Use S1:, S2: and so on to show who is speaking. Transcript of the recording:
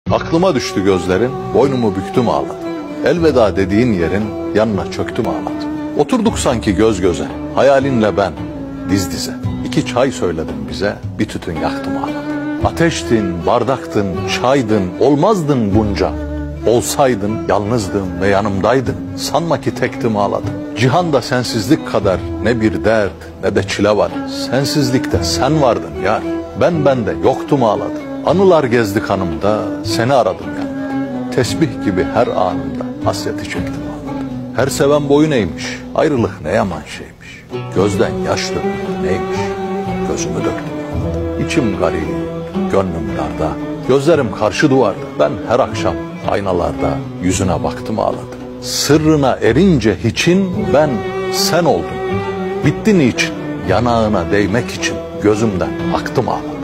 S1: Aklıma düştü gözlerin, boynumu büktüm ağladım. Elveda dediğin yerin yanına çöktüm ağladım. Oturduk sanki göz göze, hayalinle ben diz dize. 2 çay söyledin bize, bir tütün yaktım ağladım. Ateştin, bardaktın, çaydın, olmazdın bunca. Olsaydın yalnızdım ve yanımdaydın. Sanma ki tektim ağladım. Cihanda sensizlik kadar ne bir dert ne de çile var. Sensizlikte sen vardın yar. Ben bende yoktum ağladım. Anılar gezdi kanımda, seni aradım yanımda. Tesbih gibi her anımda hasreti çektim ağladım. Her seven boyun eğmiş, ayrılık ne yaman şeymiş. Gözden yaş dökmek neymiş, gözümü döktüm ağladım. İçim garip, gönlüm darda, gözlerim karşı duvarda. Ben her akşam aynalarda yüzüne baktım ağladım. Sırrına erince hiçin ben sen oldum. Bitti niçin, yanağına değmek için gözümden aktım ağladım.